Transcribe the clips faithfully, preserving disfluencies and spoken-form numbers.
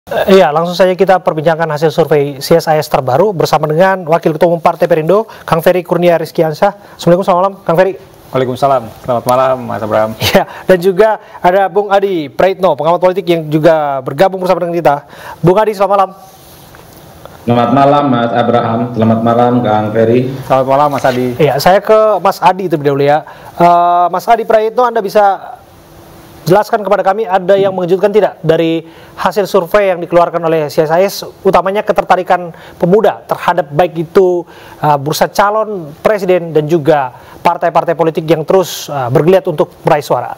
Iya, langsung saja kita perbincangkan hasil survei C S I S terbaru bersama dengan Wakil Ketua Umum Partai Perindo, Kang Ferry Kurnia Rizkiansyah. Assalamualaikum, selamat malam, Kang Ferry. Waalaikumsalam, selamat malam Mas Abraham. Ya, dan juga ada Bung Adi Praitno, pengamat politik yang juga bergabung bersama dengan kita. Bung Adi, selamat malam. Selamat malam Mas Abraham, selamat malam Kang Ferry. Selamat malam Mas Adi. Iya, saya ke Mas Adi terlebih dahulu ya. Uh, Mas Adi Praitno, Anda bisa jelaskan kepada kami ada yang mengejutkan tidak dari hasil survei yang dikeluarkan oleh C S I S, utamanya ketertarikan pemuda terhadap baik itu uh, bursa calon presiden dan juga partai-partai politik yang terus uh, bergeliat untuk meraih suara.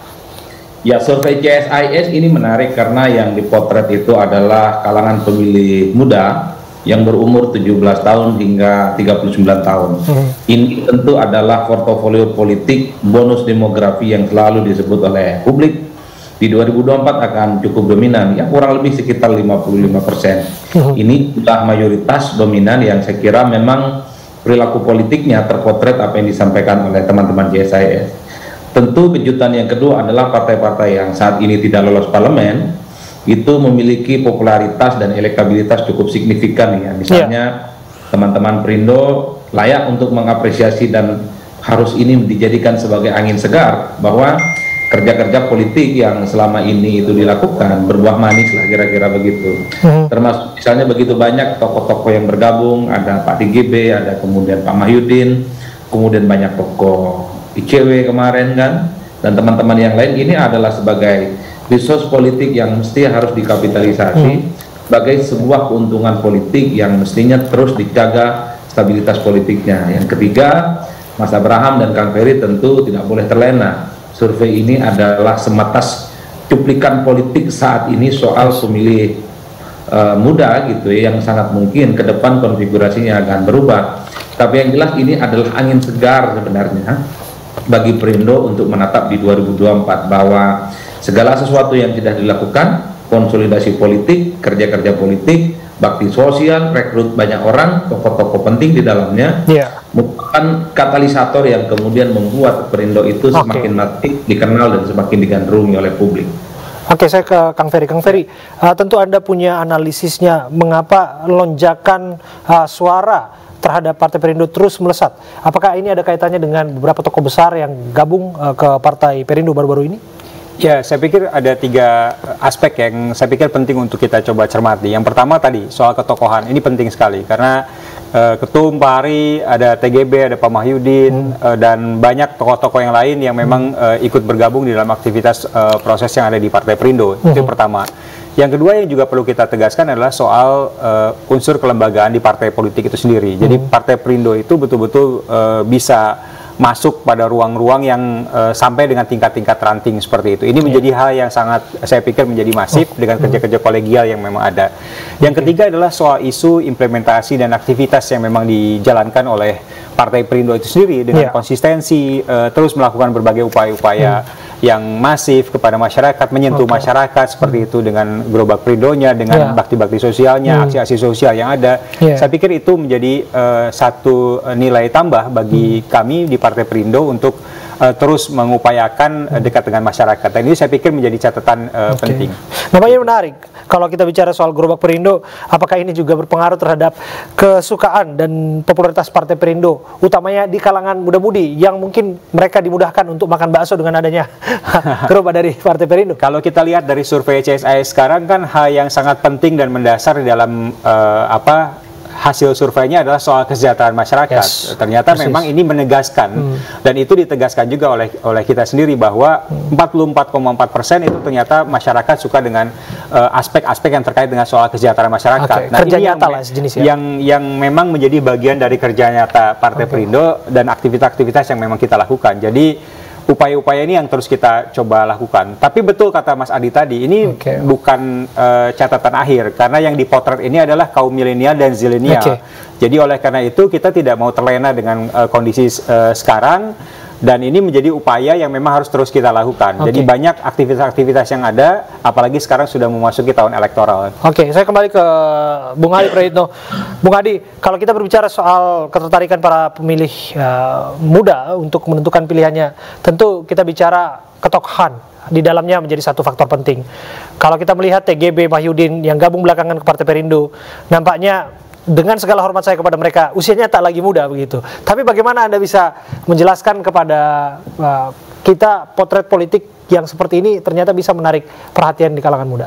Ya, survei C S I S ini menarik karena yang dipotret itu adalah kalangan pemilih muda yang berumur tujuh belas tahun hingga tiga puluh sembilan tahun. Hmm. Ini tentu adalah portofolio politik bonus demografi yang selalu disebut oleh publik di dua ribu dua puluh empat akan cukup dominan, ya kurang lebih sekitar lima puluh lima persen. Hmm. Ini sudah mayoritas dominan yang saya kira memang perilaku politiknya terpotret apa yang disampaikan oleh teman-teman C S I S. Tentu kejutan yang kedua adalah partai-partai yang saat ini tidak lolos parlemen itu memiliki popularitas dan elektabilitas cukup signifikan ya. Misalnya teman-teman Perindo layak untuk mengapresiasi dan harus ini dijadikan sebagai angin segar bahwa kerja-kerja politik yang selama ini itu dilakukan berbuah manis lah, kira-kira begitu. Hmm. Termasuk misalnya begitu banyak tokoh-tokoh yang bergabung, ada Pak D G B, ada kemudian Pak Mahyudin, kemudian banyak tokoh I C W kemarin kan, dan teman-teman yang lain. Ini adalah sebagai resource politik yang mesti harus dikapitalisasi hmm. sebagai sebuah keuntungan politik yang mestinya terus dijaga stabilitas politiknya. Yang ketiga, Mas Abraham dan Kang Ferry tentu tidak boleh terlena. Survei ini adalah sematas cuplikan politik saat ini soal pemilih uh, muda gitu ya, yang sangat mungkin ke depan konfigurasinya akan berubah. Tapi yang jelas ini adalah angin segar sebenarnya bagi Perindo untuk menatap di dua ribu dua puluh empat bahwa segala sesuatu yang tidak dilakukan, konsolidasi politik, kerja-kerja politik, bakti sosial, rekrut banyak orang, tokoh-tokoh penting di dalamnya, yeah. merupakan katalisator yang kemudian membuat Perindo itu okay. semakin mati, dikenal dan semakin digandrungi oleh publik. Oke, okay, saya ke Kang Ferry. Kang Ferry, uh, tentu Anda punya analisisnya mengapa lonjakan uh, suara terhadap Partai Perindo terus melesat. Apakah ini ada kaitannya dengan beberapa tokoh besar yang gabung uh, ke Partai Perindo baru-baru ini? Ya, saya pikir ada tiga aspek yang saya pikir penting untuk kita coba cermati. Yang pertama tadi, soal ketokohan. Ini penting sekali, karena uh, Ketum Pak Ari, ada T G B, ada Pak Mahyudin, hmm. uh, dan banyak tokoh-tokoh yang lain yang memang uh, ikut bergabung di dalam aktivitas uh, proses yang ada di Partai Perindo. Hmm. Itu yang pertama. Yang kedua yang juga perlu kita tegaskan adalah soal uh, unsur kelembagaan di partai politik itu sendiri. Hmm. Jadi Partai Perindo itu betul-betul uh, bisa masuk pada ruang-ruang yang uh, sampai dengan tingkat-tingkat ranting seperti itu. Ini okay. menjadi hal yang sangat saya pikir menjadi masif oh. dengan kerja-kerja kolegial yang memang ada. Yang okay. ketiga adalah soal isu implementasi dan aktivitas yang memang dijalankan oleh Partai Perindo itu sendiri dengan yeah. konsistensi, uh, terus melakukan berbagai upaya-upaya hmm. yang masif kepada masyarakat, menyentuh okay. masyarakat seperti hmm. itu dengan gerobak Perindonya, dengan yeah. bakti-bakti sosialnya, hmm. aksi-aksi sosial yang ada. Yeah. Saya pikir itu menjadi uh, satu uh, nilai tambah bagi hmm. kami di Partai Perindo untuk uh, terus mengupayakan uh, dekat dengan masyarakat. Dan ini saya pikir menjadi catatan uh, okay. penting. Namanya menarik. Kalau kita bicara soal gerobak Perindo, apakah ini juga berpengaruh terhadap kesukaan dan popularitas Partai Perindo, utamanya di kalangan muda-mudi yang mungkin mereka dimudahkan untuk makan bakso dengan adanya gerobak dari Partai Perindo? Kalau kita lihat dari survei C S I S sekarang kan hal yang sangat penting dan mendasar di dalam uh, apa hasil surveinya adalah soal kesejahteraan masyarakat. Yes, ternyata persis. Memang ini menegaskan hmm. dan itu ditegaskan juga oleh oleh kita sendiri bahwa hmm. empat puluh empat koma empat persen itu ternyata masyarakat suka dengan aspek-aspek uh, yang terkait dengan soal kesejahteraan masyarakat. Okay. Nah, kerja ini nyata yang, lah sejenis ya. Yang yang memang menjadi bagian dari kerja nyata Partai okay. Perindo dan aktivitas-aktivitas yang memang kita lakukan. Jadi upaya-upaya ini yang terus kita coba lakukan. Tapi betul kata Mas Adi tadi, ini okay. bukan uh, catatan akhir, karena yang dipotret ini adalah kaum milenial dan zilenial. Okay. Jadi oleh karena itu kita tidak mau terlena dengan uh, kondisi uh, sekarang, dan ini menjadi upaya yang memang harus terus kita lakukan. Okay. Jadi banyak aktivitas-aktivitas yang ada, apalagi sekarang sudah memasuki tahun elektoral. Oke, okay, saya kembali ke Bung Adi Praitno. Bung Adi, kalau kita berbicara soal ketertarikan para pemilih uh, muda untuk menentukan pilihannya, tentu kita bicara ketokohan di dalamnya menjadi satu faktor penting. Kalau kita melihat T G B Mahyudin yang gabung belakangan ke Partai Perindo, nampaknya dengan segala hormat saya kepada mereka, usianya tak lagi muda begitu. Tapi bagaimana Anda bisa menjelaskan kepada uh, kita potret politik yang seperti ini ternyata bisa menarik perhatian di kalangan muda?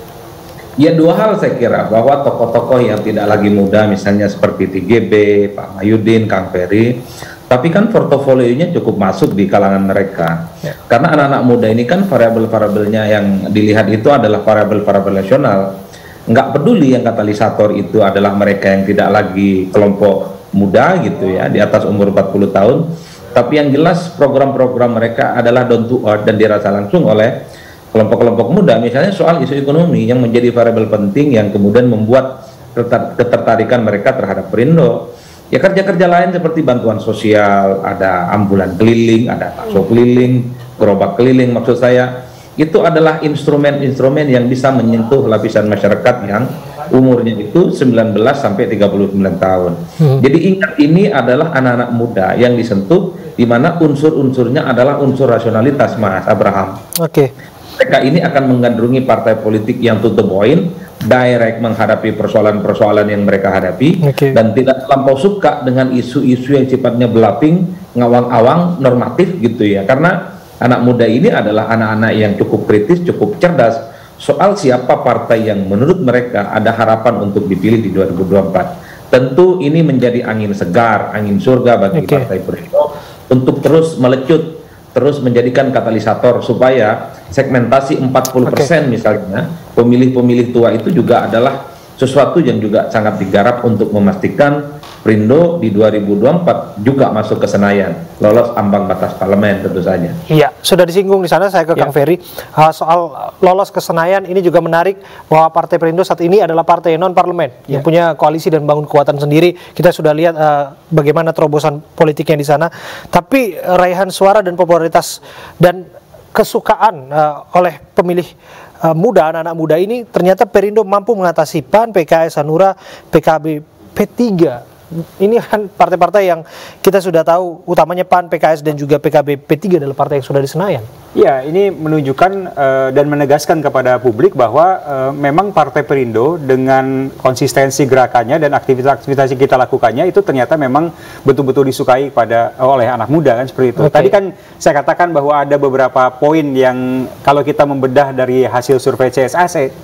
Ya, dua hal saya kira, bahwa tokoh-tokoh yang tidak lagi muda misalnya seperti T G B, Pak Mahyudin, Kang Ferry, tapi kan portofolionya cukup masuk di kalangan mereka. Ya. Karena anak-anak muda ini kan variabel-variabelnya yang dilihat itu adalah variabel-variabel nasional. Nggak peduli yang katalisator itu adalah mereka yang tidak lagi kelompok muda gitu ya, di atas umur empat puluh tahun. Tapi yang jelas program-program mereka adalah down to earth dan dirasa langsung oleh kelompok-kelompok muda. Misalnya soal isu ekonomi yang menjadi variabel penting yang kemudian membuat ketertarikan mereka terhadap Perindo. Ya, kerja-kerja lain seperti bantuan sosial, ada ambulan keliling, ada bakso keliling, gerobak keliling maksud saya, itu adalah instrumen-instrumen yang bisa menyentuh lapisan masyarakat yang umurnya itu sembilan belas sampai tiga puluh sembilan tahun. Hmm. Jadi ingat, ini adalah anak-anak muda yang disentuh, di mana unsur-unsurnya adalah unsur rasionalitas, Mas Abraham. Oke. Okay. Mereka ini akan menggandrungi partai politik yang to the point, direct menghadapi persoalan-persoalan yang mereka hadapi, okay, dan tidak terlampau suka dengan isu-isu yang sifatnya belaping, ngawang-awang, normatif gitu ya. Karena anak muda ini adalah anak-anak yang cukup kritis, cukup cerdas soal siapa partai yang menurut mereka ada harapan untuk dipilih di dua ribu dua puluh empat. Tentu ini menjadi angin segar, angin surga bagi okay. Partai Perindo untuk terus melecut, terus menjadikan katalisator supaya segmentasi empat puluh persen okay. misalnya pemilih-pemilih tua itu juga adalah sesuatu yang juga sangat digarap untuk memastikan Perindo di dua ribu dua puluh empat juga masuk ke Senayan, lolos ambang batas parlemen tentu saja. Iya, sudah disinggung di sana saya ke ya. Kang Ferry uh, soal lolos ke Senayan. Ini juga menarik bahwa Partai Perindo saat ini adalah partai non parlemen ya. Yang punya koalisi dan bangun kekuatan sendiri. Kita sudah lihat uh, bagaimana terobosan politiknya di sana. Tapi uh, raihan suara dan popularitas dan kesukaan uh, oleh pemilih uh, muda, anak-anak muda ini, ternyata Perindo mampu mengatasi P A N, P K S, Hanura, P K B, P tiga. Ini kan partai-partai yang kita sudah tahu, utamanya P A N, P K S, dan juga P K B, P tiga adalah partai yang sudah di Senayan. Ya, ini menunjukkan uh, dan menegaskan kepada publik bahwa uh, memang Partai Perindo dengan konsistensi gerakannya dan aktivitas-aktivitas yang kita lakukannya itu ternyata memang betul-betul disukai pada uh, oleh anak muda kan seperti itu. Okay. Tadi kan saya katakan bahwa ada beberapa poin yang kalau kita membedah dari hasil survei C S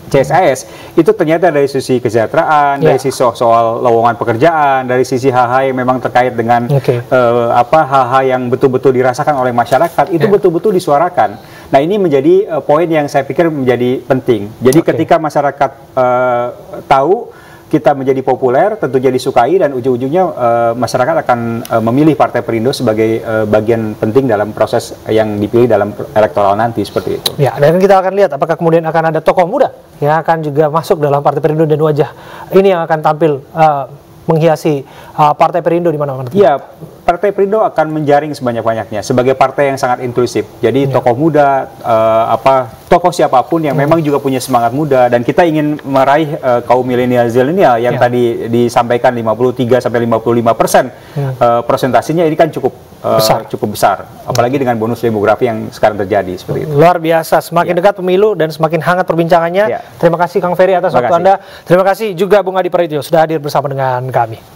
A S itu ternyata dari sisi kesejahteraan, yeah. dari sisi soal lowongan pekerjaan, dari sisi hal-hal yang memang terkait dengan okay. uh, apa hal-hal yang betul-betul dirasakan oleh masyarakat itu yeah. betul-betul disuarakan. Nah, ini menjadi uh, poin yang saya pikir menjadi penting. Jadi okay. ketika masyarakat uh, tahu kita menjadi populer, tentunya disukai, dan ujung-ujungnya uh, masyarakat akan uh, memilih Partai Perindo sebagai uh, bagian penting dalam proses yang dipilih dalam elektoral nanti seperti itu. Ya, dan kita akan lihat apakah kemudian akan ada tokoh muda yang akan juga masuk dalam Partai Perindo dan wajah ini yang akan tampil uh, menghiasi uh, Partai Perindo di mana-mana. Iya, Partai Perindo akan menjaring sebanyak-banyaknya sebagai partai yang sangat inklusif. Jadi ya. tokoh muda, uh, apa tokoh siapapun yang hmm. memang juga punya semangat muda, dan kita ingin meraih uh, kaum milenial zilenial yang ya. tadi disampaikan lima puluh tiga sampai lima puluh lima persen ya. uh, persentasinya ini kan cukup uh, besar. cukup besar, apalagi hmm. dengan bonus demografi yang sekarang terjadi seperti itu. Luar biasa, semakin ya. dekat pemilu dan semakin hangat perbincangannya. Ya. Terima kasih Kang Ferry atas waktu Anda. Terima kasih juga Bung Adi Praetyo sudah hadir bersama dengan kami.